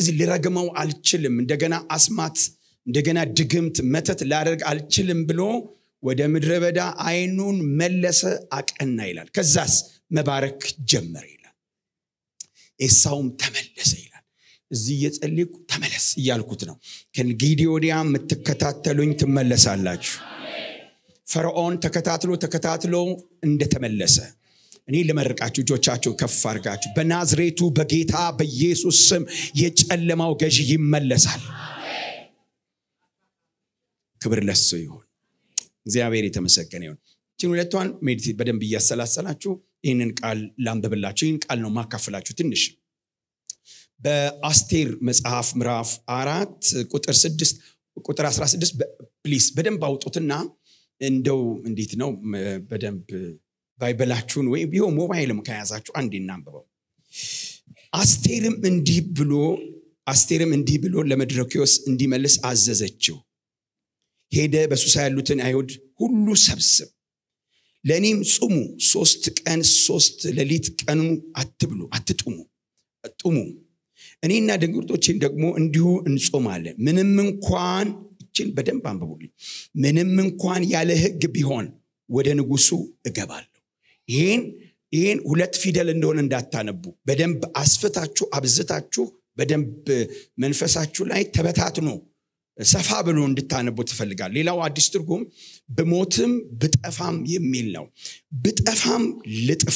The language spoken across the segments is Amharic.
ስለዚህ ልረግመው አልችልም እንደገና አስማት እንደገና ድግምት መተት ላደርግ አልችልም ብሎ ወደ ምድረ በዳ አይኑን መለሰ አቀና ይላል ከዛስ መባረክ ጀመረ ይላል ኤሳውም ተመለሰ ይላል እዚህ የጸልይኩ ተመለስ ይያልኩት ነው ከእንግዲህ ወዲያ የምትከታተሉኝ ትመለሳላችሁ ፈርዖን ተከታትሎ እንደተመለሰ እኔ ለመርቃችሁ እጆቻችሁ ከፍ አድርጋችሁ በናዝሬቱ በጌታ በኢየሱስ ስም የጨለማው ገዢ ይመለሳል ክብር ለሱ ይሁን እግዚአብሔር የተመሰገነ ይሁን እቺን ሁለቷን ሜዲቴት በደንብ ያሰላሰላችሁ ይሄንን ቃል ላንብብላችሁ ይሄን ቃል ነው ማካፈላችሁ ትንሽ በአስቴር መጽሐፍ ምዕራፍ 4 ቁጥር 6 ቁጥር 16 ፕሊስ በደንብ አውጡትና እንደው እንዴት ነው በደንብ ባይበላችሁን ወይ ቢሆን ሞባይልም ከያዛችሁ አንዴ እናንብበው አስቴርም እንዲህ ብሎ ለመርዶክዮስ እንዲመልስ አዘዘችው ሄደ በሱሳ ያሉትን አይሁድ ሁሉ ሰብስብ ለኔም ጾሙ 3 ቀን 3 ሌሊት ቀኑ አትጡሙ እኔና ድንግርቶቼን ደግሞ እንዲሁ እንጾማለን ምንም እንኳን እቺን በደንብ አንብቡልኝ ምንም እንኳን ያለ ሕግ ቢሆን ወደ ንጉሱ እገባለሁ ይሄን ሁለት ፊደል እንደሆነ እንዳታነቡ በደንብ አስፈታችሁ አብዝታችሁ በደንብ መንፈሳችሁ ላይ ተበታትኖ ሰፋ ብሎ እንድታነቡ ተፈልጋል ሌላው አዲስ ትርጉም በሞትም ብጠፋም የሚል ነው ብጠፋም ልጥፋ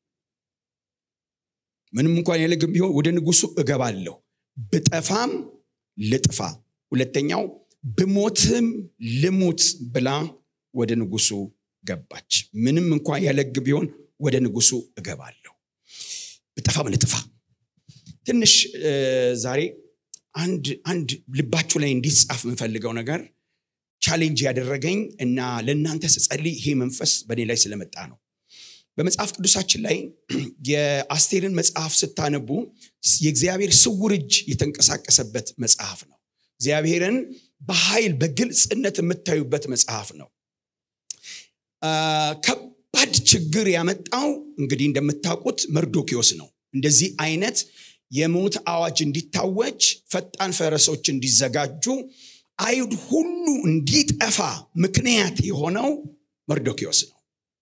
ምንም እንኳን ያለ ሕግ ቢሆን ወደ ንጉሱ እገባለሁ ብጠፋም ልጥፋ ሁለተኛው በሞትም ልሙት ብላ ወደ ንጉሱ ገባች ምንም እንኳን ያለ ሕግ ቢሆን ወደ ንጉሱ እገባለሁ ብጠፋም ልጥፋ ትንሽ ዛሬ አንድ ልባችሁ ላይ እንዲጻፍ የምፈልገው ነገር ቻሌንጅ ያደረገኝ እና ለእናንተ ስጸልይ ይሄ መንፈስ በኔ ላይ ስለመጣ ነው በመጽሐፍ ቅዱሳችን ላይ የአስቴርን መጽሐፍ ስታነቡ የእግዚአብሔር ስውር እጅ የተንቀሳቀሰበት መጽሐፍ ነው እግዚአብሔርን በኃይል በግልጽነት የምታዩበት መጽሐፍ ነው ከባድ ችግር ያመጣው እንግዲህ እንደምታውቁት መርዶክዮስ ነው እንደዚህ አይነት የሞት አዋጅ እንዲታወጅ ፈጣን ፈረሶች እንዲዘጋጁ አይሁድ ሁሉ እንዲጠፋ ምክንያት የሆነው መርዶክዮስ ነው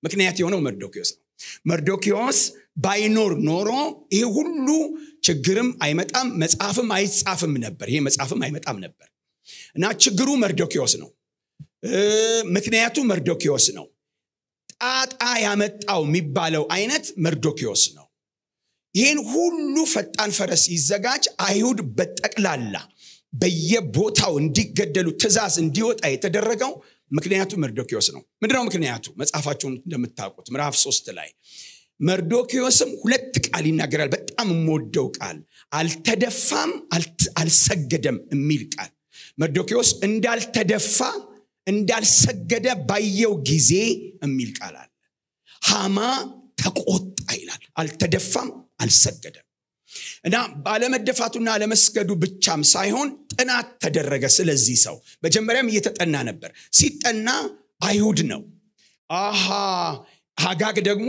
መርዶክዮስ ባይኖር ኖሮ ይሄ ሁሉ ችግርም አይመጣም መጽሐፍም አይጻፍም ነበር ይሄ መጽሐፍም አይመጣም ነበር እና ችግሩ መርዶክዮስ ነው ምክንያቱ መርዶክዮስ ነው ጣጣ ያመጣው የሚባለው አይነት መርዶክዮስ ነው ይሄን ሁሉ ፈጣን ፈረስ ይዘጋጅ አይሁድ በጠቅላላ በየቦታው እንዲገደሉ ትእዛዝ እንዲወጣ የተደረገው ምክንያቱ መርዶክዮስ ነው ምንድነው ምክንያቱ መጽሐፋችሁን እንደምታውቁት ምዕራፍ 3 ላይ መርዶክዮስም ሁለት ቃል ይናገራል በጣም የምወደው ቃል አልተደፋም አልሰገደም የሚል ቃል መርዶክዮስ እንዳልተደፋ እንዳልሰገደ ባየው ጊዜ የሚል ቃል አለ ሃማ ተቆጣ ይላል አልተደፋም አልሰገደም እና ባለመደፋቱና ለመስገዱ ብቻም ሳይሆን ጥናት ተደረገ ስለዚህ ሰው መጀመሪያም እየተጠና ነበር ሲጠና አይሁድ ነው ሃጋግ ደግሞ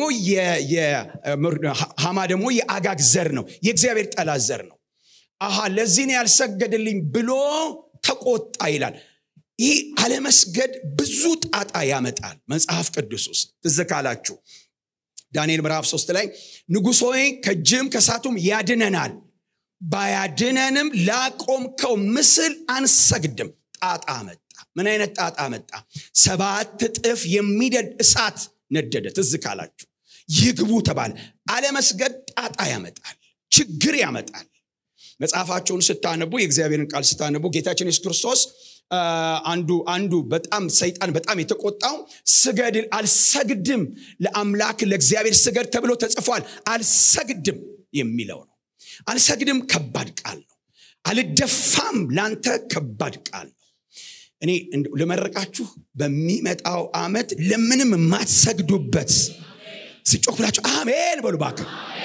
ሃማ ደግሞ የአጋግ ዘር ነው የእግዚአብሔር ጠላት ዘር ነው ለዚህ ነው ያልሰገደልኝ ብሎ ተቆጣ ይላል ይህ አለመስገድ ብዙ ጣጣ ያመጣል መጽሐፍ ቅዱስ ውስጥ ተዘካላችሁ ዳንኤል ምዕራፍ 3 ላይ ንጉሥ ሆይ ከጅም ከሳቱም ያድነናል ባያድነንም ላቆምከው ምስል አንሰግድም ጣጣ መጣ ምን አይነት ጣጣ መጣ 7 እጥፍ የሚነድ እሳት ነደደ ተዝካላችሁ ይግቡ ተባለ አለመስገድ ጣጣ ያመጣል ችግር ያመጣል መጽሐፋቸውን ስታነቡ የእግዚአብሔርን ቃል ስታነቡ ጌታችን ኢየሱስ ክርስቶስ አንዱ በጣም ሰይጣን በጣም የተቆጣው ስገድ አልሰግድም ለአምላክ ለእግዚአብሔር ስገድ ተብሎ ተጽፏል አልሰግድም የሚለው ነው አልሰግድም ከባድ ቃል ነው አልደፋም ላንተ ከባድ ቃል ነው እኔ ለመረቃችሁ በሚመጣው አመት ለምንም ማትሰግዱበት ሲጮክላችሁ አሜን በሉ ባክ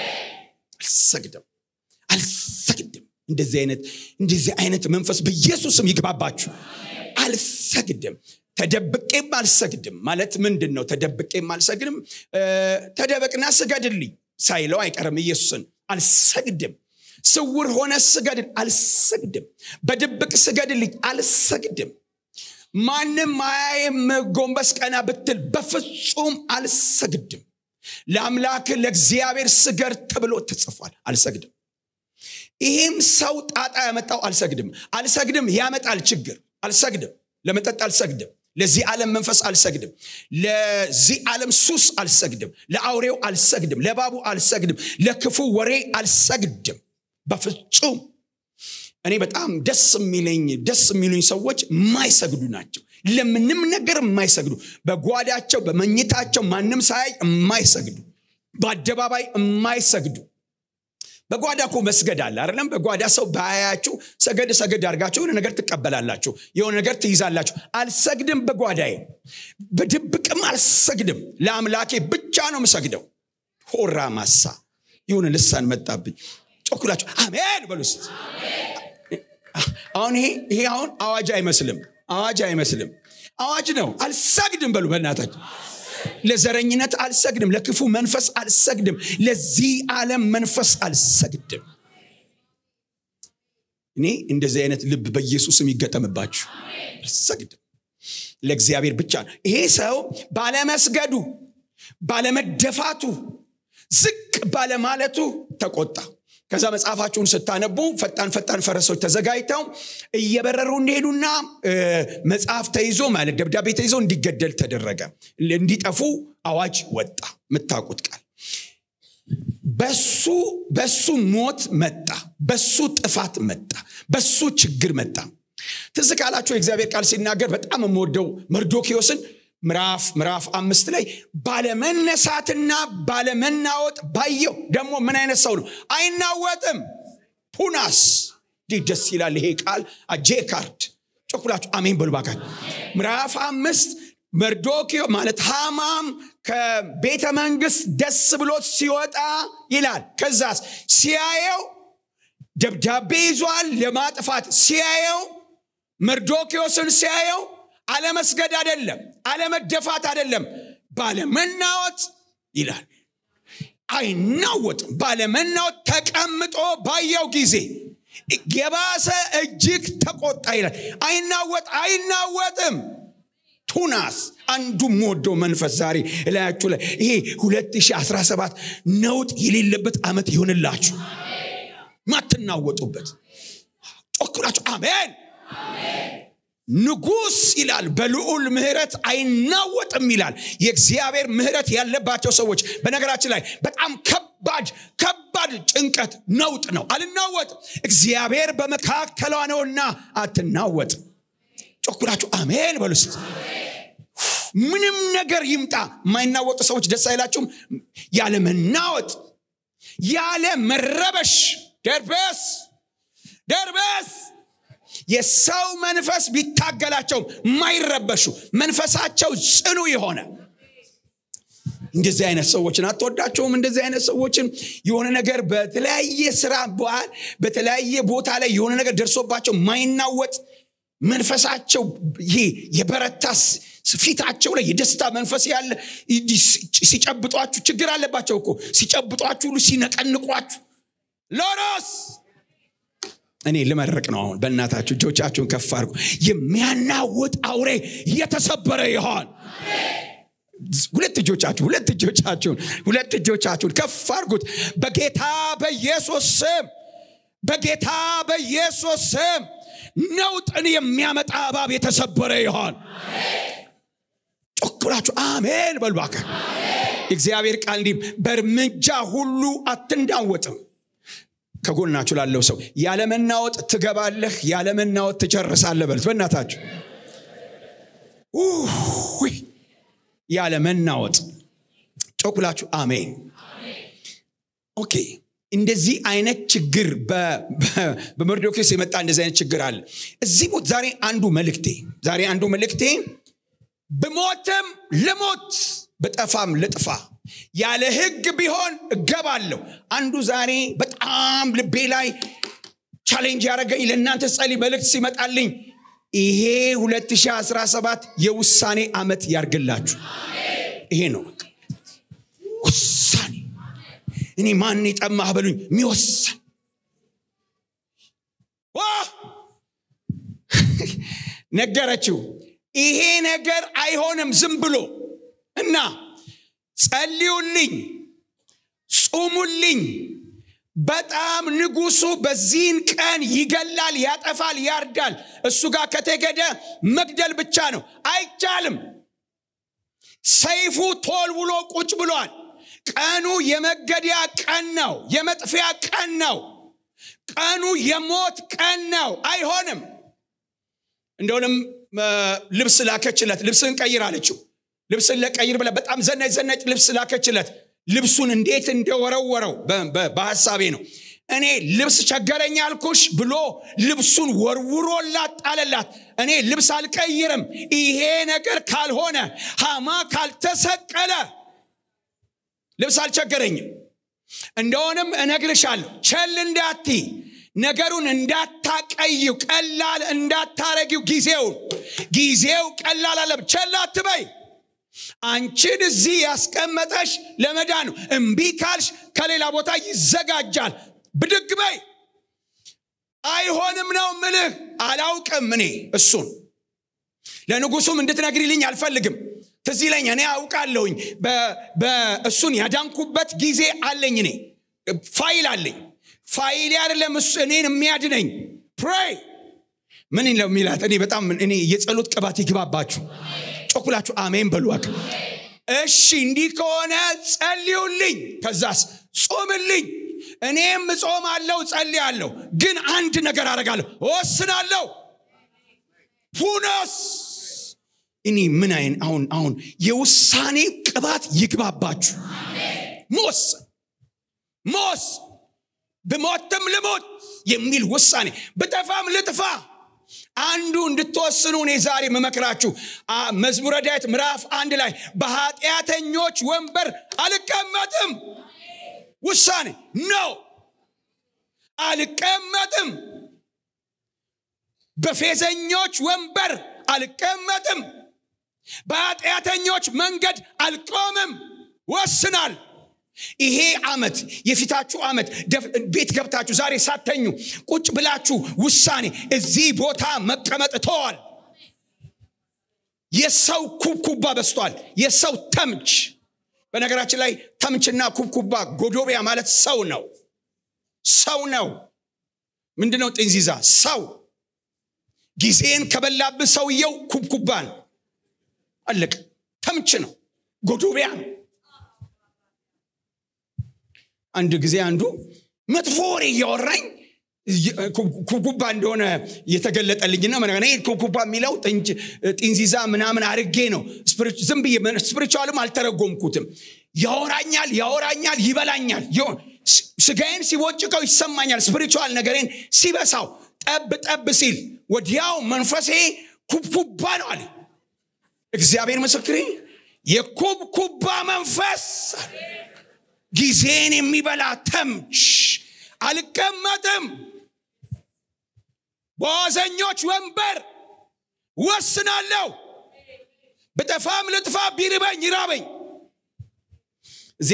አልሰግድም እንደዚህ አይነት መንፈስ በኢየሱስም ይግባባችሁ አልሰግድም ተደብቄም አልሰግድም ማለት ምንድነው ተደብቄም አልሰግድም ተደበቅና ስገድልኝ ሳይለው አይቀርም ኢየሱስን አልሰግድም ስውር ሆነ ስገድ አልሰግድም በድብቅ ስገድልኝ አልሰግድም ማንም ማያየም ጎንበስ ቀና ብትል በፍጹም አልሰግድም ለአምላክ ለእግዚአብሔር ስገድ ተብሎ ተጽፏል አልሰግድም ይሄም ሰው ጣጣ ያመጣው አልሰግድም ያመጣል ችግር አልሰግድም ለመጠጥ አልሰግድም ለዚህ ዓለም መንፈስ አልሰግድም ለዚህ ዓለም ሱስ አልሰግድም ለአውሬው አልሰግድም ለባቡ አልሰግድም ለክፉ ወሬ አልሰግድም በፍጹም እኔ በጣም ደስ የሚሉኝ ሰዎች የማይሰግዱ ናቸው ለምንም ነገር የማይሰግዱ በጓዳቸው በመኝታቸው ማንም ሳያይ የማይሰግዱ በአደባባይ የማይሰግዱ በጓዳኮ መስገድ አለ አይደለም በጓዳ ሰው ባያያችሁ ሰገድ አርጋችሁ የሆነ ነገር ትቀበላላችሁ የሆነ ነገር ትይዛላችሁ አልሰግድም በጓዳዬ በድብቅም አልሰግድም ለአምላኬ ብቻ ነው የምሰግደው ሆራ ማሳ የሆነ ልሳን መጣብኝ ጮኩላችሁ አሜን በሉስት አሁን ይሄ አሁን አዋጅ አይመስልም አዋጅ ነው አልሰግድም በሉ በእናታችሁ ለዘረኝነት አልሰግድም ለክፉ መንፈስ አልሰግድም ለዚህ ዓለም መንፈስ አልሰግድም እኔ እንደዚህ አይነት ልብ በኢየሱስም ይገጠምባችሁ አልሰግድም ለእግዚአብሔር ብቻ ነው ይሄ ሰው ባለመስገዱ ባለመደፋቱ ዝቅ ባለማለቱ ተቆጣ ከዛ መጽሐፋችሁን ስታነቡ ፈጣን ፈረሶች ተዘጋጅተው እየበረሩ እንደሄዱና መጽሐፍ ተይዞ ማለት ደብዳቤ ተይዞ እንዲገደል ተደረገ እንዲጠፉ አዋጅ ወጣ መታቆት ቃል በሱ ሞት መጣ በሱ ጥፋት መጣ በሱ ችግር መጣ ተዘካላችሁ የእግዚአብሔር ቃል ሲናገር በጣም የምወደው መርዶክዮስን ምዕራፍ 5 ላይ ባለመነሳትና ባለመናወጥ ባየው ደግሞ ምን አይነት ሰው ነው አይናወጥም ፑናስ ደስ ይላል ይሄ ቃል አጄካርድ ጮኩላችሁ አሜን በልባካችሁ ምዕራፍ 5 መርዶክዮ ማለት ሃማም ከቤተ መንግስት ደስ ብሎት ሲወጣ ይላል ከዛስ ሲያየው ደብዳቤ ይዟል ለማጥፋት ሲያየው መርዶክዮስን ሲያየው አለመስገድ አይደለም አለመደፋት አይደለም ባለመናወጥ ይላል አይናወጥም ባለመናወጥ ተቀምጦ ባየው ጊዜ የባሰ እጅግ ተቆጣ ይላል አይናወጥም ቱናስ አንዱ ሞዶ መንፈስ ዛሬ እላያችሁ ላይ ይሄ 2017 ነውጥ የሌለበት አመት ይሆንላችሁ ማትናወጡበት ጮኩላችሁ አሜን ንጉስ ይላል በልዑል ምህረት አይናወጥም ይላል የእግዚአብሔር ምህረት ያለባቸው ሰዎች በነገራችን ላይ በጣም ከባድ ጭንቀት ነውጥ ነው አልናወጥ እግዚአብሔር በመካከሏ ነውና አትናወጥ ጮኩላችሁ አሜን በሉስት ምንም ነገር ይምጣ ማይናወጡ ሰዎች ደስ አይላችሁም ያለ መናወጥ ያለ መረበሽ ደርበስ የሰው መንፈስ ቢታገላቸው ማይረበሹ መንፈሳቸው ጽኑ የሆነ እንደዚህ አይነት ሰዎችን አትወዳቸውም እንደዚህ አይነት ሰዎችን የሆነ ነገር በተለያየ ስራ በተለያየ ቦታ ላይ የሆነ ነገር ደርሶባቸው ማይናወጥ መንፈሳቸው ይሄ የበረታስ ፊታቸው ላይ የደስታ መንፈስ ያለ ሲጨብጧችሁ ችግር አለባቸው እኮ ሲጨብጧችሁ ሲነቀንቋችሁ ሎሮስ እኔ ልመርቅ ነው አሁን በእናታችሁ እጆቻችሁን ከፍ አድርጉ የሚያናውጥ አውሬ የተሰበረ ይሆን ሁለት እጆቻችሁን ከፍ አድርጉት በጌታ በኢየሱስ ስም ነውጥን የሚያመጣ እባብ የተሰበረ ይሆን ጮኩላችሁ አሜን በልባካ እግዚአብሔር ቃል እንዲህ በእርምጃ ሁሉ አትንዳወጥም ከጎናችሁ ላለው ሰው ያለ መናወጥ ትገባለህ ያለ መናወጥ ትጨርሳለህ በሉት በእናታችሁ ያለ መናወጥ ጮኩላችሁ አሜን ኦኬ እንደዚህ አይነት ችግር በመርዶክዮስ የመጣ እንደዚህ አይነት ችግር አለ እዚህ ሞት ዛሬ አንዱ መልእክቴ በሞትም ለሞት በጠፋም ለጥፋ ያለ ህግ ቢሆን እገባለሁ አንዱ ዛሬ በጣም ልቤ ላይ ቻሌንጅ ያረጋኝ ለእናንተ ጸልይ መልእክት ሲመጣልኝ ይሄ 2017 የውሳኔ አመት ያርግላችሁ ይሄ ነው ውሳኔ እኔ ማን ይጠማህ በሉኝ የሚወሰን ነገረችው ይሄ ነገር አይሆንም ዝም ብሎ እና ጸልዩልኝ ጾሙልኝ በጣም ንጉሱ በዚህን ቀን ይገላል ያጠፋል ያርዳል እሱ ጋር ከተገደ መግደል ብቻ ነው አይቻልም ሰይፉ ተወልውሎ ቁጭ ብሏል ቀኑ የመገደያ ቀን ነው የመጥፊያ ቀን ነው ቀኑ የሞት ቀን ነው አይሆንም እንደውም ልብስ ላከችለት ልብስን ቀይር አለችው ልብስን ለቀይር ብለ በጣም ዘነጭ ልብስ ላከችለት ልብሱን እንዴት እንደወረወረው በሐሳቤ ነው እኔ ልብስ ቸገረኝ አልኩሽ ብሎ ልብሱን ወርውሮላት ጣለላት እኔ ልብስ አልቀይርም ይሄ ነገር ካልሆነ ሃማ ካልተሰቀለ ልብስ አልቸገረኝም እንደውንም እነግርሻለሁ ቸል እንዳቲ ነገሩን እንዳታቀይው ቀላል እንዳታረጊው ጊዜው ቀላል አለም ቸል አትበይ አንቺን እዚህ ያስቀመጠሽ ለመዳን ነው እምቢ ካልሽ ከሌላ ቦታ ይዘጋጃል ብድግ በይ አይሆንም ነው ምልህ አላውቅም እኔ እሱን ለንጉሱም እንድትነግሪልኝ አልፈልግም ትዝ ይለኝ እኔ አውቃለሁኝ በእሱን ያዳንኩበት ጊዜ አለኝ እኔ ፋይል አለኝ ፋይል አይደለም እኔን የሚያድነኝ ፕሬይ ምን ነው ሚላት እኔ በጣም እኔ የጸሎት ቅባት ይግባባችሁ ጮኩላችሁ አሜን በሉአክ እሺ እንዲህ ከሆነ ጸልዩልኝ ከዛስ ጾምልኝ እኔም ጾማለሁ ጸልያለሁ ግን አንድ ነገር አደርጋለሁ ወስናለሁ ፉነስ እኔ ምን አይን አሁን የውሳኔ ቅባት ይግባባችሁ ሞስ በሞትም ልሞት የሚል ውሳኔ በጠፋም ልጥፋ አንዱ እንድትወስኑ እኔ ዛሬ መመክራችሁ መዝሙረ ዳዊት ምዕራፍ 1 ላይ በኃጢአተኞች ወንበር አልቀመጥም ውሳኔ ነው አልቀመጥም በፌዘኞች ወንበር አልቀመጥም በኃጢአተኞች መንገድ አልቆምም ወስናል ይሄ አመት የፊታችሁ አመት ቤት ገብታችሁ ዛሬ ሳተኙ ቁጭ ብላችሁ ውሳኔ እዚህ ቦታ መቀመጥ ተዋል የሰው ኩብኩባ በስቷል የሰው ተምች በነገራችን ላይ ተምችና ኩብኩባ ጎዶቢያ ማለት ሰው ነው ምንድነው ጥንዚዛ ሰው ጊዜን ከበላብ ሰውየው ኩብኩባ ነው አለቅ ተምች ነው ጎዶቢያ ነው አንድ ጊዜ አንዱ መጥፎር ያወራኝ ኩብኩባ እንደሆነ የተገለጠልኝና ማነው ኩብኩባ የሚለው ጥንዚዛ ምናምን አርጌ ነው ዝም ብዬ ስፒሪቹዋልም አልተረጎምኩትም ያወራኛል ይበላኛል ስጋዬን ሲቦጭቀው ይሰማኛል ስፒሪቹዋል ነገሬን ሲበሳው ጠብ ሲል ወዲያው መንፈሴ ኩብኩባ ነው አለ እግዚአብሔር ምስክሬ የኩብኩባ መንፈስ ጊዜን የሚበላ ተምች አልቀመጥም በዋዘኞች ወንበር ወስናለሁ በጠፋም ልጥፋ ቢርበኝ ይራበኝ እዚህ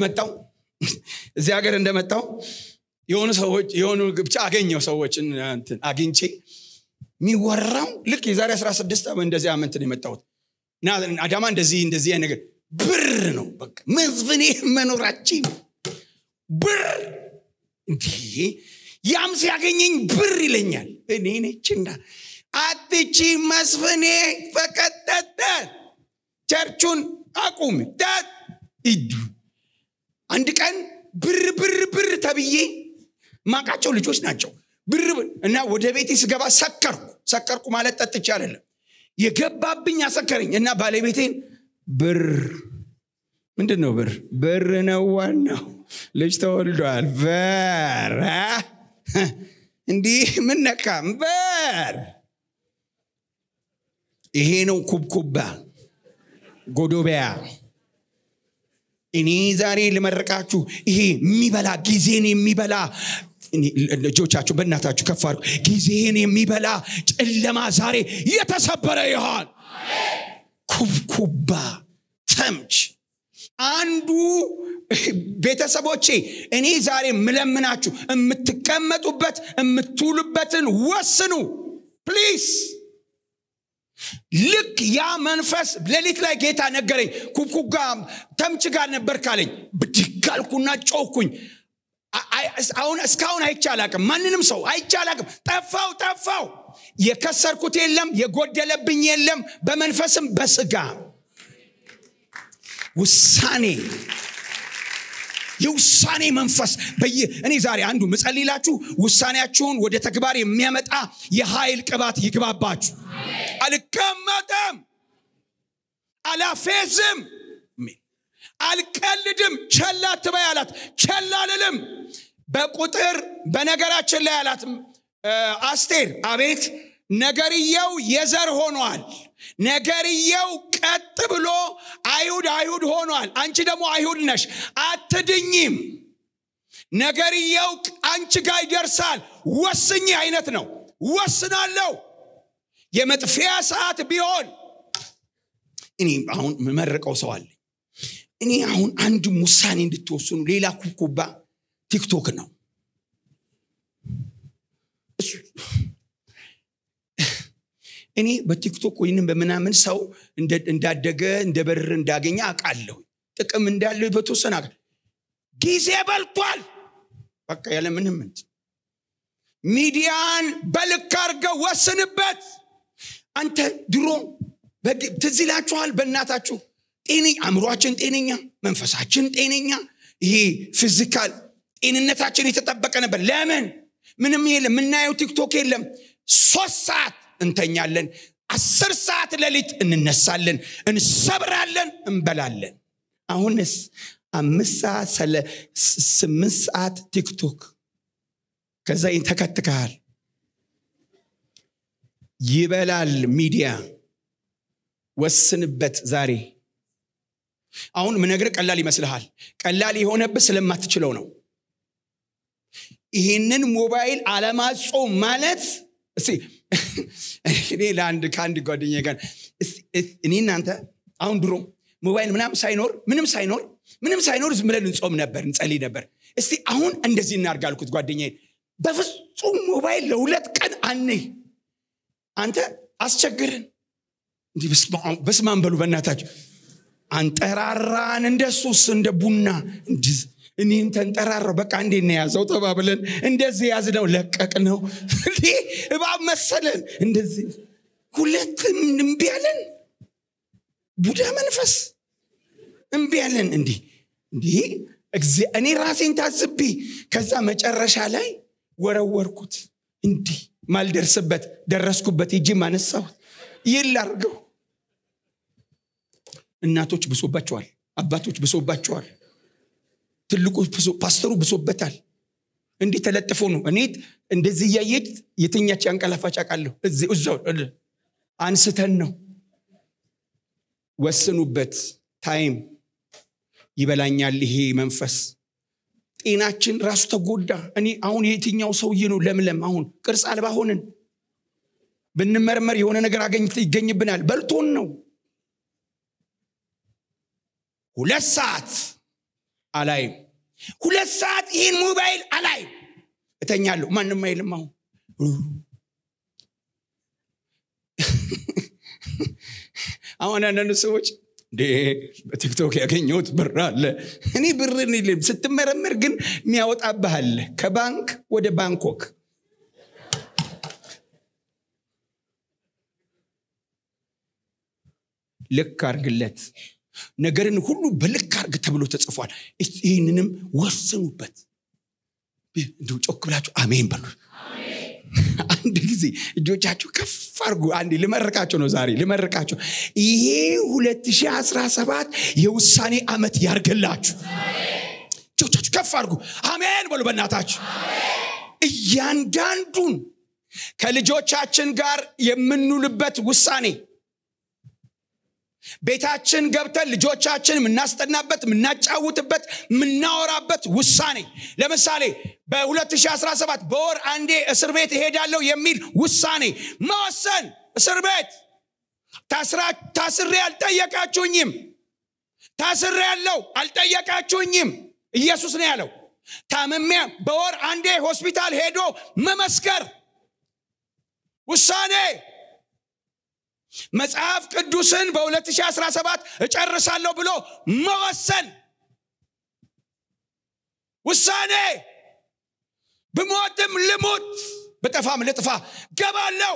ሀገር እንደመጣው የሆኑ ብቻ አገኘው ሰዎችን አግኝቼ የሚወራው ልክ የዛሬ 16 ዓመት እንደዚህ አመት ነው የመጣሁት እና አዳማ እንደዚህ ነገር ብር ነው በቃ መዝፍኔ መኖራችን ብር እንዴ ያም ሲያገኘኝ ብር ይለኛል እኔ ነችና አጥቺ መስፍኔ ፈቀደተ ቸርቹን አቁም ይዱ አንድ ቀን ብር ተብዬ ማቃቸው ልጆች ናቸው ብር እና ወደ ቤቴ ስገባ ሰከርኩ ማለት ጠጥቼ አይደለም የገባብኝ አሰከረኝ እና ባለቤቴን ብር ምንድነው ብር ነው ዋናው ልጅ ተወልዷል በር እንዲህ ምን ነካም በር ይሄ ነው ኩብኩባ ጎዶቢያ እኔ ዛሬ ልመርቃችሁ ይሄ የሚበላ ጊዜን የሚበላ ልጆቻችሁ በእናታችሁ ከፋሩ ጊዜን የሚበላ ጨለማ ዛሬ የተሰበረ ይሆን ኩብኩባ ተምች አንዱ ቤተሰቦቼ እኔ ዛሬ ምለምናችሁ የምትቀመጡበት የምትውሉበትን ወስኑ ፕሊዝ ልክ ያ መንፈስ ሌሊት ላይ ጌታ ነገረኝ ኩኩጋ ተምች ጋር ነበር ካለኝ ብድጋልኩና ጮኩኝ አሁን እስካሁን አይቻላቅም ማንንም ሰው አይቻላቅም ጠፋው የከሰርኩት የለም የጎደለብኝ የለም በመንፈስም በስጋ የውሳኔ መንፈስ እኔ ዛሬ አንዱ መጸልይላችሁ ውሳኔያችሁን ወደ ተግባር የሚያመጣ የኃይል ቅባት ይግባባችሁ አልቀመጥም አላፌዝም አልቀልድም ቸላ አትበያላት ቸላ አልልም በቁጥር በነገራችን ላይ አላት አስቴር አቤት ነገርየው የዘር ሆኗል ነገርየው ቀጥ ብሎ አይሁድ ሆኗል አንቺ ደግሞ አይሁድ ነሽ አትድኝም ነገርየው አንቺ ጋር ይደርሳል ወስኝ አይነት ነው ወስናለሁ የመጥፊያ ሰዓት ቢሆን እኔ አሁን መመረቀው ሰው አለ እኔ አሁን አንድ ሙሳኔ እንድትወስኑ ሌላ ኩኩባ ቲክቶክ ነው እኔ በቲክቶክ ወይንም በመናምን ሰው እንዳደገ እንደበር እንዳገኘ አቃለሁ ጥቅም እንዳለው በተወሰነ ጊዜ በልቷል በቃ ያለ ምንም ሚዲያን በልክ አድርገው ወስንበት አንተ ድሮ ትዝላችኋል በእናታችሁ አእምሮአችን ጤነኛ መንፈሳችን ጤነኛ ይሄ ፊዚካል ጤንነታችን የተጠበቀ ነበር ለምን ምንም የለም ምናየው ቲክቶክ የለም 3 ሰዓት እንተኛለን 10 ሰዓት ሌሊት እንነሳለን እንሰብራለን እንበላለን አሁንስ 5 ሰዓት 8 ሰዓት ቲክቶክ ከዛ ይተከትካል ይበላል ሚዲያ ወስንበት ዛሬ አሁን ምንነግር ቀላል ይመስልሃል ቀላል የሆነብህ ስለማትችለው ነው ይሄንን ሞባይል አለማጾም ማለት እስቲ እኔ ካንድ ጓደኛዬ ጋር እኔና አንተ አሁን ድሮ ሞባይል ምንም ሳይኖር ዝም ብለን እንጾም ነበር እንጸልይ ነበር እስቲ አሁን እንደዚህ እናርጋልኩት ጓደኛዬ በፍጹም ሞባይል ለ2 ቀን አንተ አስቸግረን እንዴ በስማን በሉ በእናታችሁ አንጠራራን እንደሱስ እንደ ቡና እኔም ተንጠራራው በቃ እንዴ ነው ያዘው ተባብለን እንደዚህ ያዝነው ለቀቅነው እንዴ እባብ መሰለን እንደዚህ ሁለቱም እምቢ አለን ቡዳ መንፈስ እምቢ አለን እንዴ እኔ ራሴን ታዝቢ ከዛ መጨረሻ ላይ ወረወርኩት እንዴ ማልደርስበት ደረስኩበት እጂ ማነሳው ይላርገው እናቶች ብሶባቸዋል አባቶች ብሶባቸዋል ትልቁ ፓስተሩ ብሶበታል እንዴ ተለጥፎ ነው እኔ እንደዚህ ያየት የትኛች አንቀላፋጭ አቃለሁ እዛው አንስተን ነው ወስኑበት ታይም ይበላኛል ይሄ መንፈስ ጤናችን ራሱ ተጎዳ እኔ አሁን የትኛው ሰውዬ ነው ለምለም አሁን ቅርጽ አልባ ሆነን ብንመርመር የሆነ ነገር ይገኝብናል በልቶን ነው 2 ሰዓት አላይ 2 ሰዓት ይሄን ሞባይል አላይ እተኛለሁ ማንንም አይልም አሁን አንዳንድ ሰዎች በቲክቶክ ያገኘሁት ብር አለ እኔ ብርን ይልም ስትመረመር ግን የሚያወጣብህ አለ ከባንክ ወደ ባንኮክ ልክ አርግለት ነገርን ሁሉ በልክ አርግ ተብሎ ተጽፏል ይሄንንም ወስኑበት እንደው ጮክ ብላችሁ አሜን በሉ አንድ ጊዜ እጆቻችሁ ከፍ አርጉ አንዴ ልመርቃችሁ ነው ዛሬ ልመርቃችሁ ይሄ 2017 የውሳኔ አመት ያርገላችሁ እጆቻችሁ ከፍ አርጉ አሜን በሉ በእናታችሁ እያንዳንዱን ከልጆቻችን ጋር የምንውልበት ውሳኔ ቤታችን ገብተን ልጆቻችን ምናስጠናበት ምናጫውትበት ምናወራበት ውሳኔ ለምሳሌ በ2017 በወር አንዴ እስር ቤት እሄዳለሁ የሚል ውሳኔ መወሰን እስር ቤት ታስሬ አልጠየቃችሁኝም ታስሬ ያለው አልጠየቃችሁኝም ኢየሱስ ነው ያለው ታመሜ በወር አንዴ ሆስፒታል ሄዶ መመስከር ውሳኔ መጽሐፍ ቅዱስን በ2017 እጨርሳለሁ ብሎ መወሰን ውሳኔ በሞትም ልሙት በጠፋም ልጥፋ ገባለሁ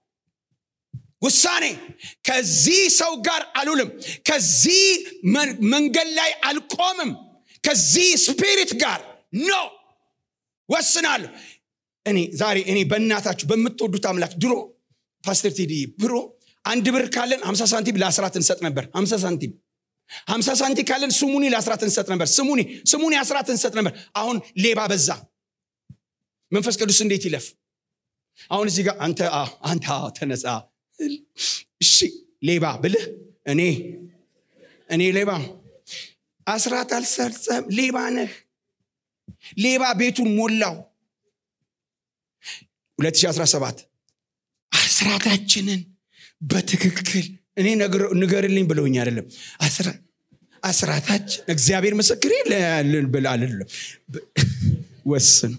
ውሳኔ ከዚህ ሰው ጋር አልውልም ከዚህ መንገድ ላይ አልቆምም ከዚህ ስፒሪት ጋር ኖ ወስናለሁ እኔ በእናታችሁ በምትወዱት አምላክ ድሮ ፓስተር ቲዲ ብሮ አንድ ብር ካለን 50 ሳንቲም ለአስራት እንሰጥ ነበር 50 ሳንቲም ካለን ስሙኒ ለአስራት እንሰጥ ነበር ስሙኒ አስራት እንሰጥ ነበር አሁን ሌባ በዛ መንፈስ ቅዱስ እንዴት ይለፍ አሁን እዚህ ጋር አንተ ተነሳ እሺ ሌባ ብለህ እኔ ሌባ አስራት አልሰጥም ሌባ ነህ ሌባ ቤቱን ሞላው 2017 አስራታችንን በትክክል እኔ ንገርልኝ ብለውኝ አይደለም አስራታችን እግዚአብሔር ምስክሬ ለብላል ወስኑ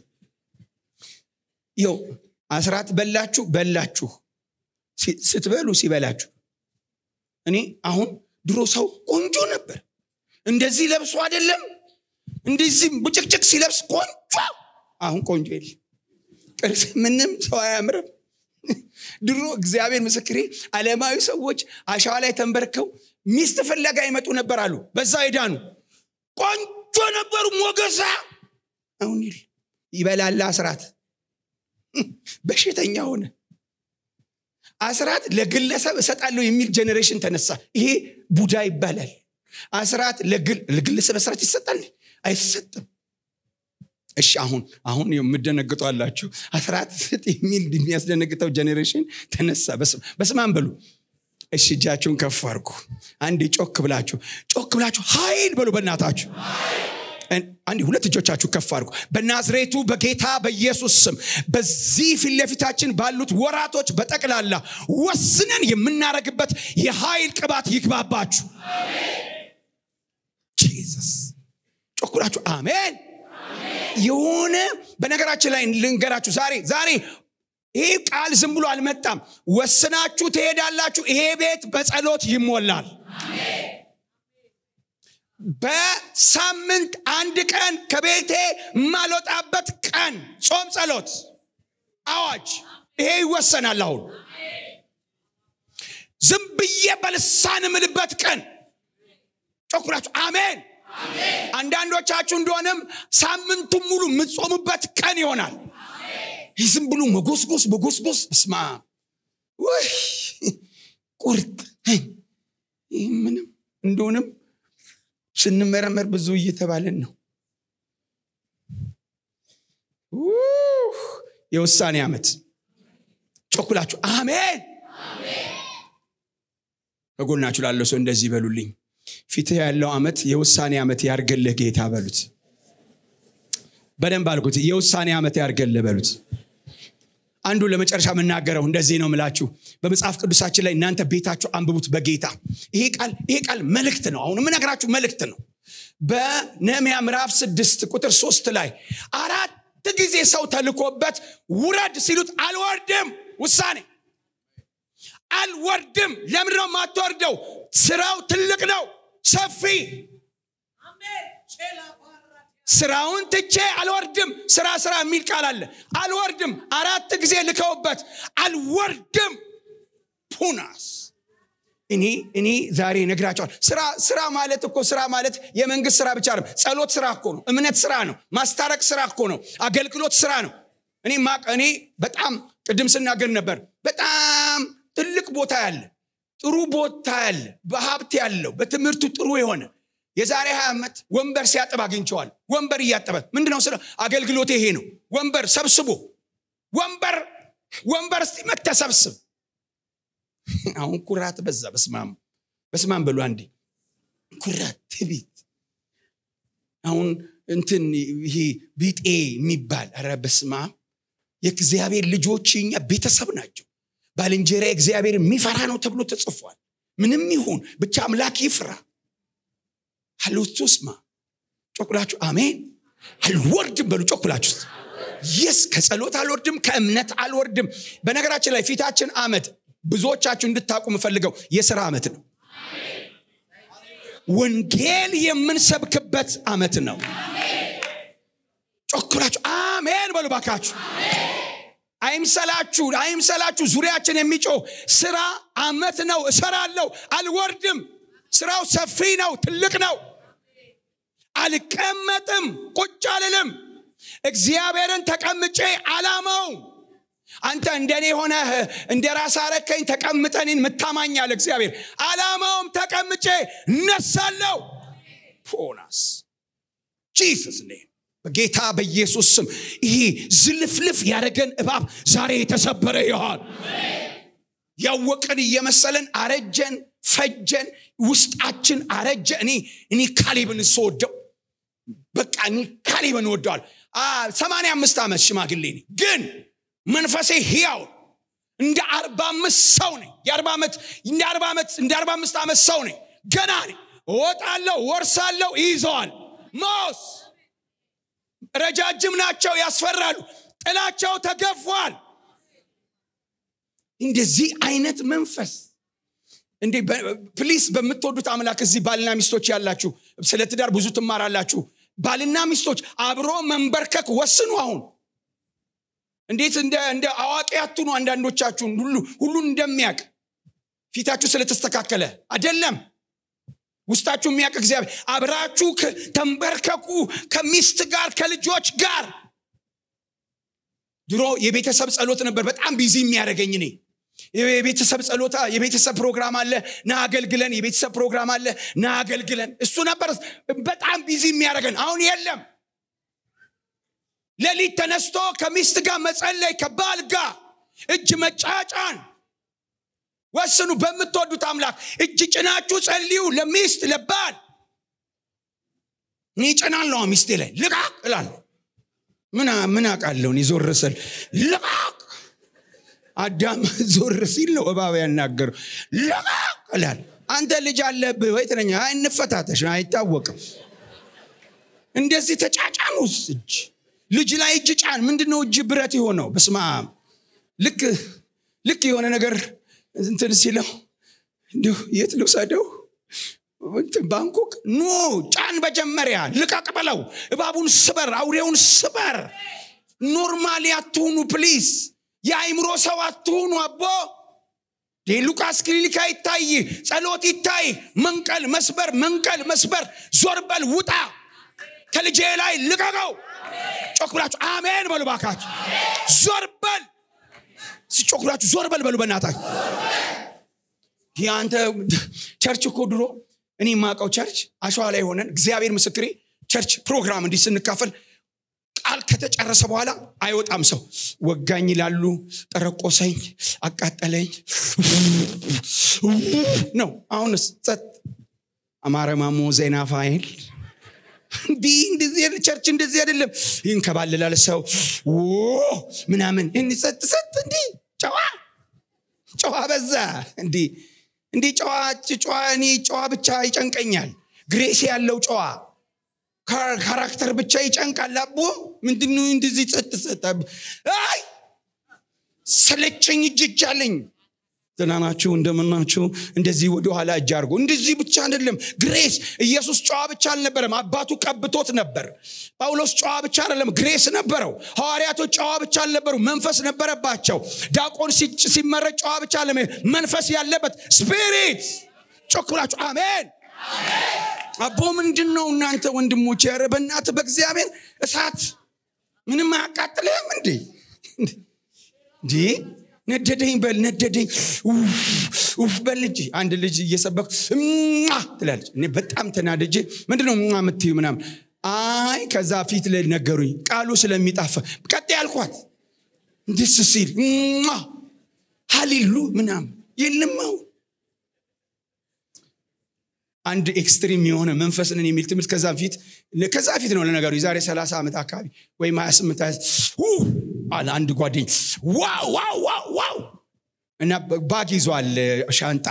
አስራት በላችሁ ስትበሉ ሲበላችሁ እኔ አሁን ድሮ ሰው ቆንጆ ነበር እንደዚህ ለብሶ አይደለም እንደዚህ ብጭቅጭቅ ሲለብስ ቆንጆ አሁን ቆንጆ የለም ቅርስ ምንም ሰው አያምርም ድሮ እግዚአብሔር ምስክሬ ዓለማዊ ሰዎች አሻዋ ላይ ተንበርከው ሚስት ፍለጋ ይመጡ ነበር አሉ በዛ ይዳኑ ቆንጆ ነበሩ ሞገሳ አሁን ይበላል አስራት በሽተኛ ሆነ አስራት ለግለሰብ እሰጣለሁ የሚል ጄነሬሽን ተነሳ ይሄ ቡዳ ይባላል አስራት ለግለሰብ አስራት ይሰጣል አይሰጥም እሺ አሁን የምደነግጡ አላችሁ አስራት ስጥ የሚል የሚያስደነግጠው ጄነሬሽን ተነሳ በስማን በሉ እሺ እጃችሁን ከፍ አድርጉ አንዴ ጮክ ብላችሁ ኃይል በሉ በእናታችሁ አንዴ ሁለት እጆቻችሁ ከፍ አድርጉ በናዝሬቱ በጌታ በኢየሱስ ስም በዚህ ፊት ለፊታችን ባሉት ወራቶች በጠቅላላ ወስነን የምናረግበት የኃይል ቅባት ይግባባችሁ አሜን ጂሰስ ጮኩላችሁ አሜን የሆነ በነገራችን ላይ ልንገራችሁ ዛሬ ይሄ ቃል ዝም ብሎ አልመጣም ወስናችሁ ትሄዳላችሁ ይሄ ቤት በጸሎት ይሞላል አሜን በሳምንት አንድ ቀን ከቤቴ ማልወጣበት ቀን ጾም ጸሎት አዋጅ ይሄ ይወሰናል አሁን ዝም ብዬ በልሳን ምልበት ቀን ጮኩላችሁ አሜን አንዳንዶቻችሁ እንደሆነም ሳምንቱን ሙሉ ምጾሙበት ቀን ይሆናል ዝም ብሎ መጎስጎስ እስማ ወይ ቁርጥ ምንም እንደሆነም ስንመረመር ብዙ እየተባለን ነው የውሳኔ ዓመት ጮኩላችሁ አሜን በጎናችሁ ላለው ሰው እንደዚህ በሉልኝ ፊት ያለው ዓመት የውሳኔ ዓመት ያርገልህ ጌታ በሉት በደንብ አልኩት የውሳኔ ዓመት ያርገልህ በሉት አንዱ ለመጨረሻ መናገረው እንደዚህ ነው ምላችሁ በመጽሐፍ ቅዱሳችን ላይ እናንተ ቤታችሁ አንብቡት በጌታ ይሄ ቃል መልእክት ነው አሁን ምን ነገራችሁ መልእክት ነው በነህምያ ምዕራፍ 6 ቁጥር 3 ላይ 4 ጊዜ ሰው ተልኮበት ውረድ ሲሉት አልወርድም ውሳኔ አልወርድም ለምን ነው ማትወርደው ስራው ትልቅ ነው ሰፊ አሜን ስራውን ትቼ አልወርድም ስራ የሚል ቃል አለ አልወርድም 4 ጊዜ ልከውበት አልወርድም ፑናስ እኔ ዛሬ ነግራቸዋል ስራ ማለት የመንግስት ስራ ብቻ አይደለም ጸሎት ስራ እኮ ነው እምነት ስራ ነው ማስታረቅ ስራ እኮ ነው አገልግሎት ስራ ነው እኔ በጣም ቅድም ስናገር ነበር በጣም ትልቅ ቦታ ያለ ጥሩ ቦታ ያለ በሀብት ያለው በትምህርቱ ጥሩ የሆነ የዛሬ 20 ዓመት ወንበር ሲያጠብ አግኝቸዋል ወንበር እያጠበ ምንድነው ስለ አገልግሎት ይሄ ነው ወንበር ሰብስቦ ወንበር መተሰብስብ አሁን ኩራት በዛ በስማም በሉ አንዴ ኩራት ትቢት አሁን እንትን ይሄ ቢጤ የሚባል ኧረ በስማም የእግዚአብሔር ልጆችኛ ቤተሰብ ናቸው ባልንጀራ እግዚአብሔር የሚፈራ ነው ተብሎ ተጽፏል ምንም ይሁን ብቻ አምላክ ይፍራ ሃሌሉያ ጮኩላችሁ አሜን አልወርድም በሉ ጮኩላችሁ yes ከጸሎት አልወርድም ከእምነት አልወርድም በነገራችን ላይ ፊታችን አመት ብዙዎቻችሁ እንድታቁ መፈልገው የሥራ አመት ነው ወንጌል የምንሰብክበት አመት ነው ጮኩላችሁ አሜን በሉ ባካችሁ አይምሰላችሁ ዙሪያችን የሚጮህ ሥራ አመት ነው እሰራለሁ አልወርድም ሥራው ሰፊ ነው ትልቅ ነው አልቀመጥም ቁጭ አልልም እግዚአብሔርን ተቀምጬ አላማው አንተ እንደኔ ሆነ እንደራስ አረከኝ ተቀምጠንን መታማኛል እግዚአብሔር አላማውም ተቀምጬ ነሳለሁ ፎናስ ጂሰስ ኔም በጌታ በኢየሱስ ስም ይሄ ዝልፍልፍ ያረገን እባብ ዛሬ ተሰበረ ይሆን ያወቀን እየመሰለን አረጀን ፈጀን ውስጣችን አረጀ እኔ ካሌብን ሰወደው በቃ እኔ ካሌብን ወደዋል 85 ዓመት ሽማግሌ ነኝ ግን መንፈሴ ሕያው እንደ 45 ሰው ነኝ እንደ 45 ዓመት ሰው ነኝ ገና ነኝ ወጣለሁ ወርሳለሁ ይዘዋል ሞስ ረጃጅም ናቸው ያስፈራሉ ጥላቸው ተገፏል እንደዚህ አይነት መንፈስ እንዴ ፕሊስ በመተወዱት አምላክ እዚህ ባልና ሚስቶች ያላችሁ ስለ ትዳር ብዙ ትማራላችሁ ባልና ሚስቶች አብሮ መንበርከክ ወስኑ አሁን እንዴት እንደ አዋቂ አትኑ አንዳንዶቻችሁ ሁሉን እንደሚያቅ ፊታችሁ ስለተስተካከለ አይደለም ውስጣችሁ የሚያቅ እግዚአብሔር አብራችሁ ተንበርከኩ ከሚስት ጋር ከልጆች ጋር ድሮ የቤተሰብ ጸሎት ነበር በጣም ቢዚ የሚያደርገኝ እኔ የቤተሰብ ጸሎታ የቤተሰብ ፕሮግራም አለ ና አገልግለን የቤተሰብ ፕሮግራም አለ ና አገልግለን እሱ ነበር በጣም ቢዚ የሚያደርገን አሁን የለም ለሊት ተነስቶ ከሚስት ጋር መጸለይ ከባል ጋር እጅ መጫጫን ወስኑ በመተወዱት አምላክ እጅ ጭናችሁ ጸልዩ ለሚስት ለባል ጭናለሁ ሚስቴ ላይ ልቃቅ እላለሁ ምን አቃለሁ ይዞርሰል ልቃቅ አዳም ዞር ሲል ነው እባብ ያናገር ልቃቅ እላለሁ አንተ ልጅ አለብህ ወይ ተነኛ እንፈታተሽ አይታወቅም እንደዚህ ተጫጫኑስ እጅ ልጅ ላይ እጅ ጫን ምንድነው እጅ ብረት ይሆነው በስማም ልክ የሆነ ነገር እንትን ሲለው እንደው የት ልውሰደው ባንኮክ ኖ ጫን በጀመሪያ ልቀቅ በለው እባቡን ስበር አውሬውን ስበር ኖርማሊ አትሁኑ ፕሊዝ የአይምሮ ሰው አትሁኑ አቦ ሉቃስ ክሊኒካ ይታይ ጸሎት ይታይ መንቀል መስበር ዞርበል ውጣ ከልጄ ላይ ልቀቀው ጮክላችሁ አሜን በሉ ባካችሁ ዞርበል ሲጮክላችሁ ዞርበል በሉ በእናታችሁ ያንተ ቸርች እኮ ድሮ እኔ ማቀው ቸርች አሸዋ ላይ ሆነን እግዚአብሔር ምስክሬ ቸርች ፕሮግራም እንዲህ ስንካፈል ቃል ከተጨረሰ በኋላ አይወጣም ሰው ወጋኝ ይላሉ ጠረቆሰኝ አቃጠለኝ ነው አሁንስ ጸጥ አማረማሞ ዜና ፋይል እንደዚህ ቸርች እንደዚህ አይደለም ይንከባለላል ሰው ምናምን እንጸጥ እንዴ ጨዋ በዛ እንዴ ጨዋ ብቻ ይጨንቀኛል ግሬስ ያለው ጨዋ ካራክተር ብቻ ይጨንቃል አቦ ምንድነው እንደዚህ ጸጥ አይ ሰለቸኝ እጅጃለኝ ተናናችሁ እንደምናችሁ እንደዚህ ወደ ኋላ እጃርጎ እንደዚህ ብቻ አይደለም ግሬስ ኢየሱስ ጨዋ ብቻ አልነበረም አባቱ ቀብቶት ነበር ጳውሎስ ጨዋ ብቻ አይደለም ግሬስ ነበረው ሐዋርያቶች ጨዋ ብቻ አልነበሩ መንፈስ ነበረባቸው ዲያቆን ሲመረጥ ጨዋ ብቻ አይደለም መንፈስ ያለበት ስፒሪት ጮክላችሁ አሜን አቦ ምንድነው እናንተ ወንድሞች ያረበናት በእግዚአብሔር እሳት ምንም አያቃጥልህም እንዴ ነደደኝ በልጅ አንድ ልጅ እየሰበክ ትላለች እኔ በጣም ተናደጄ ምንድነው የምትዩ ምናምን አይ ከዛ ፊት ላይ ነገሩኝ ቃሉ ስለሚጣፈ ቀጥ ያልኳት እንዴስ ሲል ሃሌሉ ምናምን የለማው አንድ ኤክስትሪም የሆነ መንፈስን የሚል ትምልት ከዛ ፊት ነው ለነገሩ የዛሬ 30 ዓመት አካባቢ ወይ 28 አለ አንድ ጓደኝ ዋው እና ባግ ይዟል ሻንጣ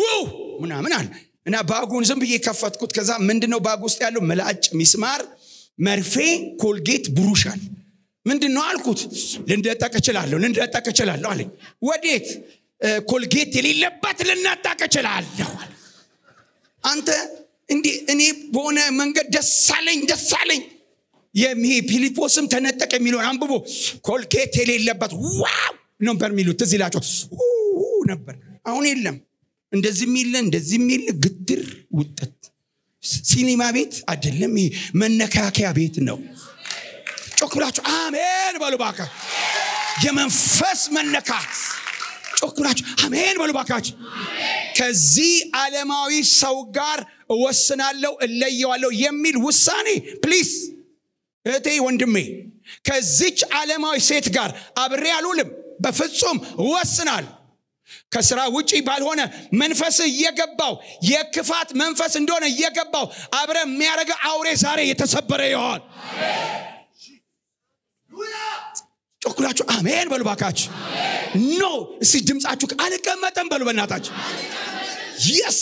ምናምን አለ እና ባጉን ዝም ብዬ ከፈትኩት ከዛ ምንድነው ባግ ውስጥ ያለው መላጭ ሚስማር መርፌ ኮልጌት ብሩሻል ምንድነው አልኩት ልንደጠቅ እችላለሁ አለኝ ወዴት ኮልጌት የሌለበት ልናጣቅ እችላለሁ አንተ እንዴ እኔ በሆነ መንገድ ደሳለኝ የሚሄ ፊሊጶስም ተነጠቀ የሚለውን አንብቦ ኮልጌት የሌለበት ዋው ነበር የሚሉት እዚህ ላቸው ነበር አሁን የለም እንደዚህ የሚል ግድር ውጥት ሲኒማ ቤት አይደለም መነካከያ ቤት ነው ጮክ ብላችሁ አሜን በሉ ባካ የመንፈስ መነካት ጮክ ብላችሁ አሜን በሉ ባካችሁ ከዚህ ዓለማዊ ሰው ጋር ወስናለሁ እለየዋለሁ የሚል ውሳኔ ፕሊዝ እቴ ወንድሜ ከዚች ዓለማዊ ሴት ጋር አብሬ አልውልም በፍጹም ወስናል ከስራ ውጪ ባልሆነ መንፈስ እየገባው የክፋት መንፈስ እንደሆነ እየገባው አብረ የሚያረጋ አውሬ ዛሬ የተሰበረ ይሆን ጮኩላችሁ አሜን በሉ ባካችሁ ኖ እሺ ድምጻችሁ አልቀመጠም በሉ በእናታችሁ yes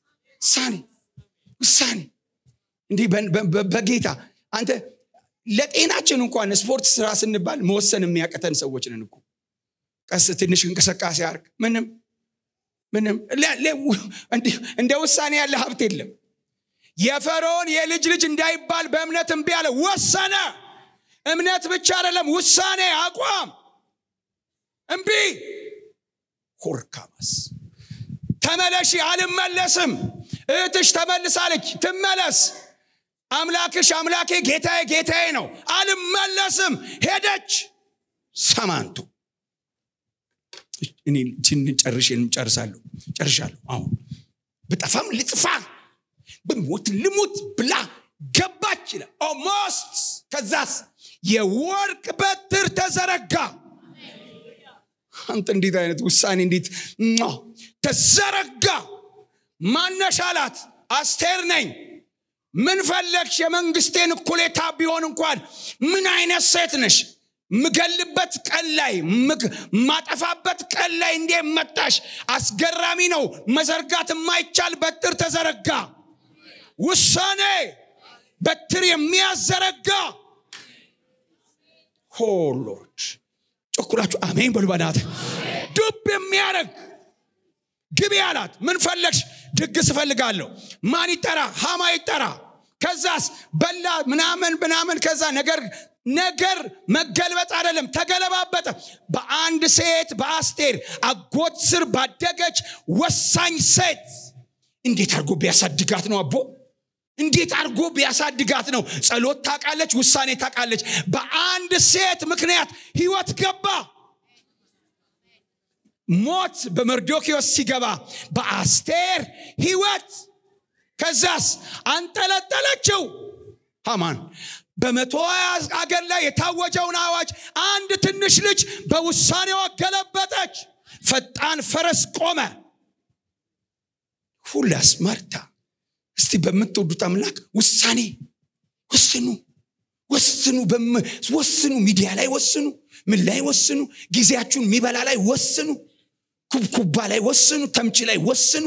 ሳኒ እንዴ በጌታ አንተ ለጤናችን እንኳን ስፖርት ስራ ስንባል መወሰን የሚያቀተን ሰዎች ነን እኮ ቀስ ትንሽ እንቅስቃሴ አርግ ምንም እንደ ውሳኔ ያለ ሀብት የለም የፈርዖን የልጅ እንዳይባል በእምነት እንቢ አለ ወሰነ እምነት ብቻ አይደለም ውሳኔ አቋም እንቢ ሆርካማስ ተመለሺ አልመለስም እህትሽ ተመልሳለች ትመለስ አምላክሽ አምላኬ ጌታዬ ነው አልመለስም ሄደች ሰማንቱ እኔ ጨርሻለሁ አሁን በጠፋም ልጥፋ በሞት ልሙት ብላ ገባች ይላል almost ከዛስ የወርቅ በትር ተዘረጋ አንተ እንዴት አይነት ውሳኔ እንዴት ተዘረጋ ማነሻላት አስቴር ነኝ ምን ፈለግሽ የመንግስቴን እኩሌታ ቢሆን እንኳን ምን አይነት ሴት ነሽ ምገልበት ቀን ላይ ማጠፋበት ቀን ላይ እንዴ መጣሽ አስገራሚ ነው መዘርጋት የማይቻል በትር ተዘረጋ ውሳኔ በትር የሚያዘረጋ ኦ ሎርድ ጮኩላችሁ አሜን በሉ ባናት ዱብ የሚያረግ ግቢ አላት ምን ፈለግሽ ድግስ ፈልጋለሁ ማን ይጠራ ሃማ ይጠራ ከዛስ በላ ምናምን ከዛ ነገር መገልበጥ አይደለም ተገለባበጠ በአንድ ሴት በአስቴር አጎት ስር ባደገች ወሳኝ ሴት እንዴት አርጎ ቢያሳድጋት ነው አቦ እንዴት አርጎ ቢያሳድጋት ነው ጸሎት ታቃለች ውሳኔ ታቃለች በአንድ ሴት ምክንያት ህይወት ገባ ሞት በመርዶክዮስ ሲገባ በአስቴር ህይወት ከዛስ አንጠለጠለችው ሃማን በመቶ አገር ላይ የታወጀውን አዋጅ አንድ ትንሽ ልጅ በውሳኔው ገለበጠች ፈጣን ፈረስ ቆመ ሁላስ ማርታ እስቲ በመተውዱት አምላክ ውሳኔ ወስኑ ሚዲያ ላይ ወስኑ ምን ላይ ወስኑ ጊዜያችሁን ሚበላ ላይ ወስኑ ኩብኩባ ላይ ወስኑ ተምች ላይ ወስኑ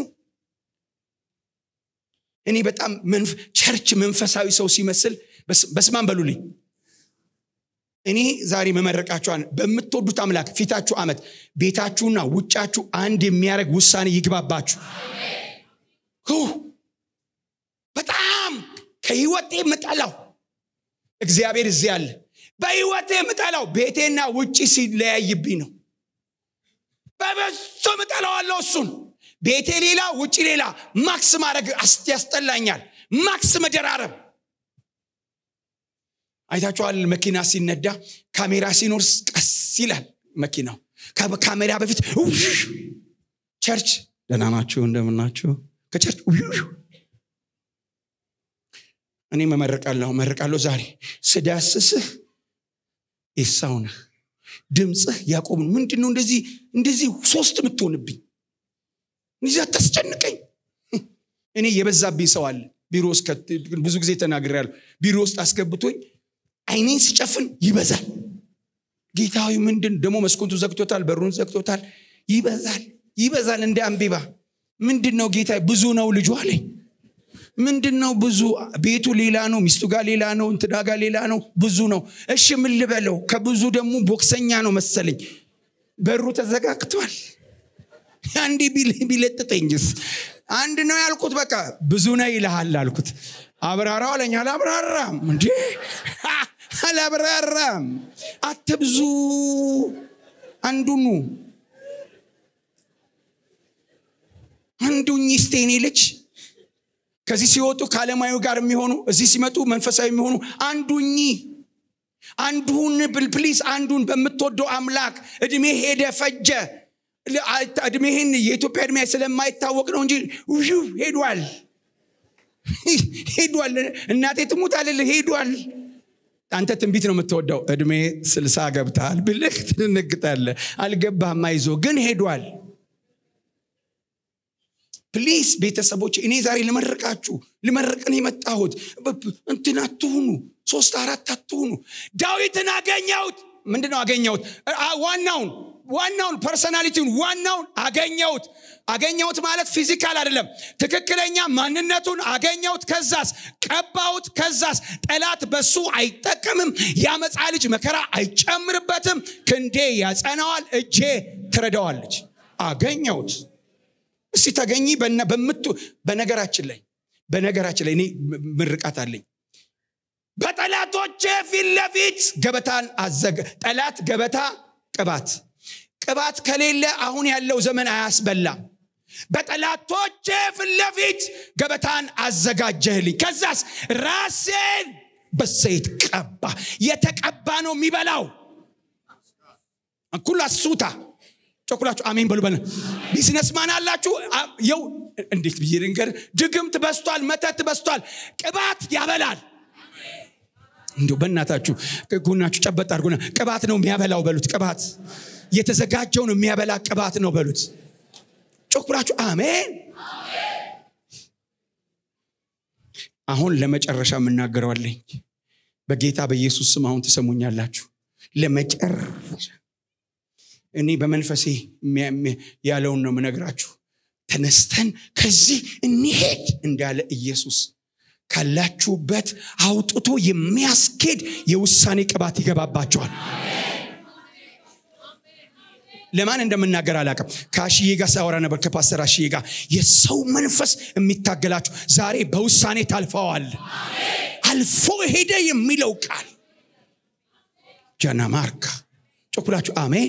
እኔ በጣም ቸርች መንፈሳዊ ሰው ሲመስል በስማን በሉልኝ እኔ ዛሬ መመረቃችኋን በመተውዱት አምላክ ፊታችሁ አመት ቤታችሁና ውጫችሁ አንድ የሚያረግ ውሳኔ ይግባባችሁ አሜን በጣም ከህይወቴ መጣላው እግዚአብሔር እዚህ ያለ በህይወቴ መጣላው ቤቴና ውጪ ሲለያይብኝ ነው በበሶ መጣላው እሱን ቤቴ ሌላ ውጪ ሌላ ማክስ ማድረግ ያስጠላኛል ማክስ መደራረብ አይታችኋል መኪና ሲነዳ ካሜራ ሲኖር ቀስ ይላል መኪናው ካሜራ በፊት ቸርች ደናናችሁ እንደምናችሁ ከቸርች እኔ መመረቃለሁ ዛሬ ስዳስስህ ኢሳውና ድምጽህ ያዕቆብ ምንድነው እንደዚህ ሶስት ምትሆንብኝ እንዴ ተስጨንቀኝ እኔ የበዛብኝ ሰው አለ ቢሮስ ብዙ ጊዜ ተናግሬያለሁ ቢሮስ አስገብቶኝ አይኔን ሲጨፍን ይበዛል ጌታዊ ምንድን ደሞ መስኮንቱ ዘግቶታል በሩን ዘግቶታል ይበዛል እንደ አንቢባ ምንድነው ጌታ ብዙ ነው ልጁ አለኝ ምንድነው ብዙ ቤቱ ሌላ ነው ሚስቱ ጋር ሌላ ነው እንትና ጋር ሌላ ነው ብዙ ነው እሺ ምን ልበለው ከብዙ ደግሞ ቦክሰኛ ነው መሰለኝ በሩ ተዘጋግቷል አንዲ ቢለጥጠኝስ አንድ ነው ያልኩት በቃ ብዙ ነው ይልሃል አልኩት አብራራው አለኝ አላብራራም እንዴ አላብራራም አትብዙ አንዱኑ አንዱኝ ስቴኔ ልጅ ከዚህ ሲወጡ ካለማዩ ጋር የሚሆኑ እዚህ ሲመጡ መንፈሳዊ የሚሆኑ አንዱን ፕሊስ አንዱን በመትወደው አምላክ እድሜ ሄደ ፈጀ እድሜህን የኢትዮጵያ እድሜ ስለማይታወቅ ነው እንጂ ሄዷል እናቴ ትሙት አይደል ሄዷል አንተ ትንቢት ነው የምትወደው እድሜ 60 ገብታል ብለህ ትነግጣለህ አልገባህም አይዞ ግን ሄዷል ፕሊስ ቤተሰቦች እኔ ዛሬ ልመርቅን የመጣሁት እንትና አትሁኑ 3-4 አትሁኑ ዳዊትን አገኘሁት ምንድነው አገኘሁት ዋናውን ፐርሰናሊቲውን ዋናውን አገኘሁት ማለት ፊዚካል አይደለም ትክክለኛ ማንነቱን አገኘሁት ከዛስ ቀባሁት ከዛስ ጠላት በሱ አይጠቀምም ያመጻ ልጅ መከራ አይጨምርበትም ክንዴ ያጸናዋል እጄ ትረዳዋለች አገኘሁት እስቲ ተገኚ በነገራችን ላይ እኔ ምርቃት አለኝ በጠላቶቼ ፊት ለፊት ገበታን ጠላት ገበታ ቅባት ከሌለ አሁን ያለው ዘመን አያስበላም በጠላቶቼ ፊት ለፊት ገበታን አዘጋጀህልኝ ከዛስ ራሴን በዘይት ቀባ የተቀባ ነው የሚበላው አኩላ ሱታ ቸኩላችሁ አሜን በሉ ቢዝነስማን አላችሁ ይው እንዴት ቢይርንገር ድግምት በስቷል መተት በስቷል ቅባት ያበላል እንደው በእናታችሁ ጎናችሁ ጨበጥ አድርጉና ቅባት ነው የሚያበላው በሉት ቅባት የተዘጋጀው ነው የሚያበላ ቅባት ነው በሉት ቸኩላችሁ አሜን አሁን ለመጨረሻ ምናገረው አለኝ በጌታ በኢየሱስ ስም አሁን ተሰሙኛላችሁ ለመጨረሻ እኔ በመንፈሴ ያለውን ነው ምነግራችሁ ተነስተን ከዚህ እንሄድ እንዳለ ኢየሱስ ካላችሁበት አውጥቶ የሚያስኬድ የውሳኔ ቅባት ይገባባችኋል ለማን እንደምናገር አላቀም ካሽዬ ጋር ሳወራ ነበር ከፓስተር አሽዬ ጋር የሰው መንፈስ የሚታገላችሁ ዛሬ በውሳኔ ታልፈዋል አልፎ ሄደ የሚለው ቃል ጀናማርካ ጮኩላችሁ አሜን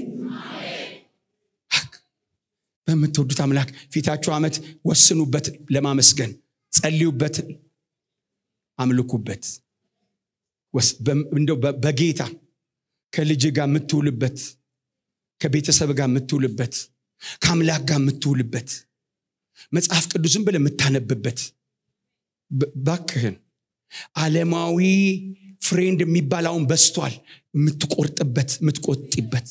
በመትወዱት አምላክ ፊታችሁ አመት ወስኑበት ለማመስገን ጸልዩበት አምልኩበት እንደው በጌታ ከልጅ ጋር ምትውልበት ከቤተሰብ ጋር ምትውልበት ከአምላክ ጋር ምትውልበት መጽሐፍ ቅዱስን ብለ ምታነብበት ባክህን ዓለማዊ ፍሬንድ የሚባላውን በስቷል ምትቆርጥበት ምትቆጥበት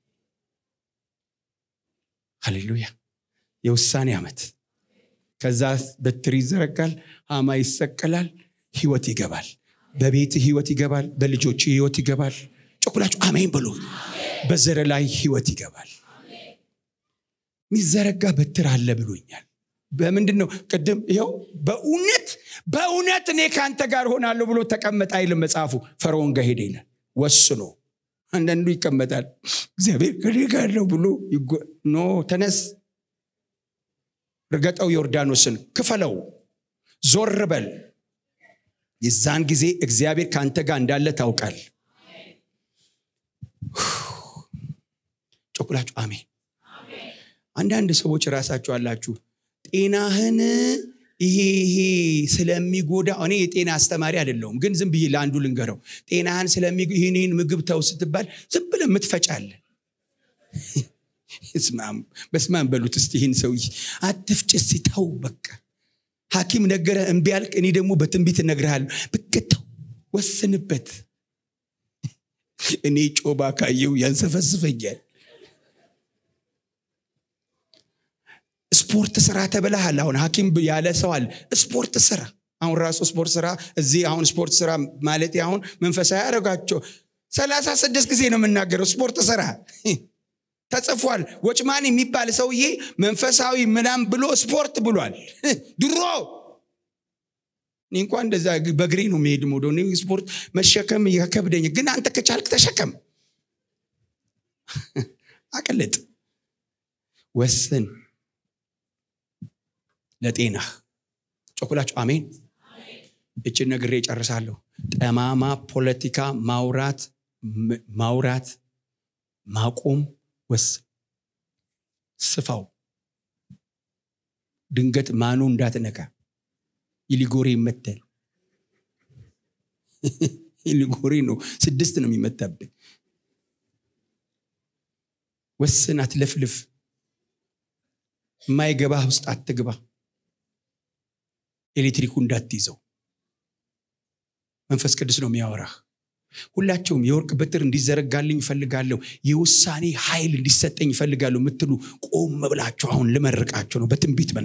ሃሌሉያ የውሳኔ አመት ከዛ በትሪ ይዘረጋል አማ ይሰቀላል ህይወት ይገባል በቤት ህይወት ይገባል በልጆች ህይወት ይገባል ጮኩላችሁ አሜን በሉ በዘረ ላይ ህይወት ይገባል ሚዘረጋ በትር አለ ብሎኛል በምንድነው ቀደም ይሄው በእውነት እኔ ካንተ ጋር ሆናለሁ ብሎ ተቀመጠ አይልም መጽሐፉ ፈርዖን ጋር ሄደ ይላል ወስኖ አንደንዱ ይቀመጣል እግዚአብሔር ከኔ ጋር ነው ብሎ ኖ ተነስ ረገጠው ዮርዳኖስን ክፈለው ዞር በል የዛን ጊዜ እግዚአብሔር ካንተ ጋር እንዳለ ታውቃል ጮኩላችሁ አሜን አንዳንድ ሰዎች ራሳችሁ አላችሁ ጤናህን ይሄ ስለሚጎዳ እኔ የጤና አስተማሪ አይደለሁም ግን ዝም ብዬ ለአንዱ ልንገረው ጤናህን ይሄን ምግብ ተው ስትባል ዝም ብለ ምትፈጫለ በስማም በሉት እስቲ ይሄን ሰው አትፍጭስ ተው በቃ ሐኪም ነገረ እንቢ ያልክ እኔ ደግሞ በትንቢት እነግርሃለሁ በከተው ወስንበት እኔ ጮባ ካየው ያንሰፈስፈኛል ስፖርት ስራ ተበላሃል አሁን ሐኪም ያለ ሰው አለ ስፖርት ስራ አሁን ራሱ ስፖርት ስራ እዚህ አሁን ስፖርት ስራ ማለት አሁን መንፈሳዊ ያረጋቸው 36 ጊዜ ነው የምናገረው ስፖርት ስራ ተጽፏል ወጭማን የሚባል ሰውዬ መንፈሳዊ ምናም ብሎ ስፖርት ብሏል ድሮ እንኳን እንደዛ በእግሬ ነው መሄድ ሞዶ ነው ስፖርት መሸከም ይከብደኝ ግን አንተ ከቻልክ ተሸከም አቀለጥ ወስን ለጤና ጮኩላችሁ አሜን እቺ ነግሬ ጨርሳለሁ ጠማማ ፖለቲካ ማውራት ማቆም ወስን ስፋው ድንገት ማኑ እንዳትነካ ኢሊጎሪ ይመታል ኢሊጎሪ ነው 6 ነው የሚመታብኝ ወስን አትለፍልፍ ማይገባ ውስጥ አትግባ ኤሌክትሪኩ እንዳትይዘው መንፈስ ቅዱስ ነው የሚያወራህ ሁላችሁም የወርቅ በትር እንዲዘረጋልኝ ፈልጋለሁ የውሳኔ ኃይል እንዲሰጠኝ ፈልጋለሁ ምትሉ ቆም ብላችሁ አሁን ልመርቃችሁ ነው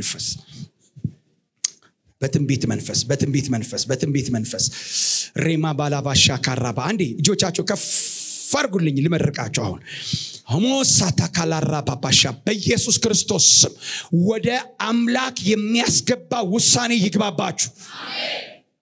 በትንቢት መንፈስ ሬማ ባላባሻ ካራባ አንዴ እጆቻችሁ ከፍ አድርጉልኝ ልመርቃችሁ አሁን ሆሞሳታ ካላራ ባባሻ በኢየሱስ ክርስቶስ ስም ወደ አምላክ የሚያስገባ ውሳኔ ይግባባችሁ አሜን